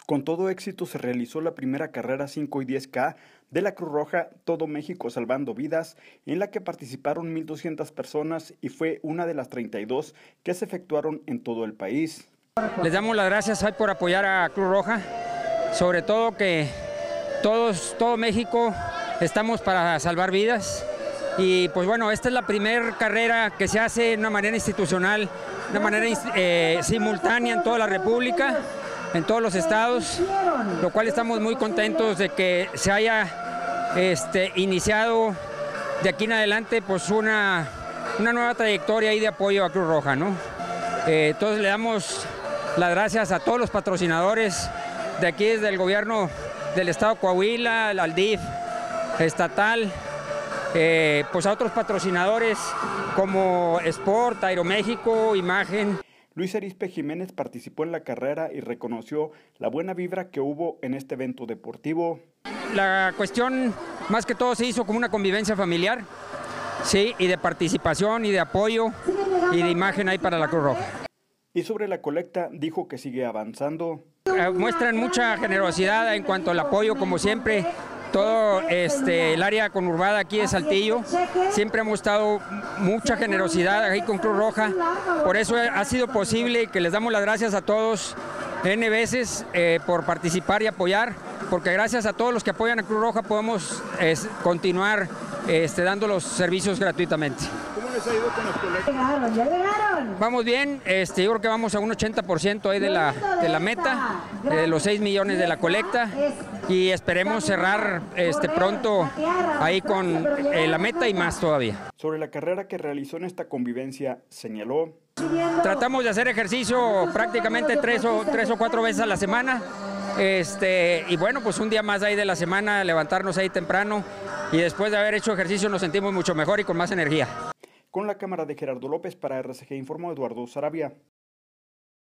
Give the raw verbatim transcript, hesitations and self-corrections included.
Con todo éxito se realizó la primera carrera cinco y diez K de la Cruz Roja Todo México Salvando Vidas, en la que participaron mil doscientas personas y fue una de las treinta y dos que se efectuaron en todo el país. Les damos las gracias hoy por apoyar a Cruz Roja, sobre todo que todos, todo México estamos para salvar vidas. Y pues bueno, esta es la primera carrera que se hace de una manera institucional, de una manera eh, simultánea en toda la República, en todos los estados, lo cual estamos muy contentos de que se haya este, iniciado de aquí en adelante pues una, una nueva trayectoria ahí de apoyo a Cruz Roja, ¿no? Eh, entonces le damos las gracias a todos los patrocinadores de aquí desde el gobierno del estado de Coahuila, al D I F estatal, eh, pues a otros patrocinadores como Sport, Aeroméxico, Imagen. Luis Arispe Jiménez participó en la carrera y reconoció la buena vibra que hubo en este evento deportivo. La cuestión más que todo se hizo como una convivencia familiar, sí, y de participación y de apoyo y de imagen ahí para la Cruz Roja. Y sobre la colecta dijo que sigue avanzando. Muestran mucha generosidad en cuanto al apoyo, como siempre. Todo este, el área conurbada aquí de Saltillo, siempre hemos estado mucha generosidad ahí con Cruz Roja, por eso ha sido posible que les damos las gracias a todos N veces eh, por participar y apoyar, porque gracias a todos los que apoyan a Cruz Roja podemos eh, continuar este, dando los servicios gratuitamente. ¿Cómo les ha ido con las colectas? Llegaron, ya llegaron. Vamos bien, este, yo creo que vamos a un ochenta por ciento ahí de la, de la meta, de los seis millones de la colecta, y esperemos cerrar este, pronto ahí con eh, la meta y más todavía. Sobre la carrera que realizó en esta convivencia, señaló: tratamos de hacer ejercicio prácticamente tres o, tres o cuatro veces a la semana, este, y bueno, pues un día más ahí de la semana, levantarnos ahí temprano, y después de haber hecho ejercicio nos sentimos mucho mejor y con más energía. Con la cámara de Gerardo López para R C G informó Eduardo Sarabia.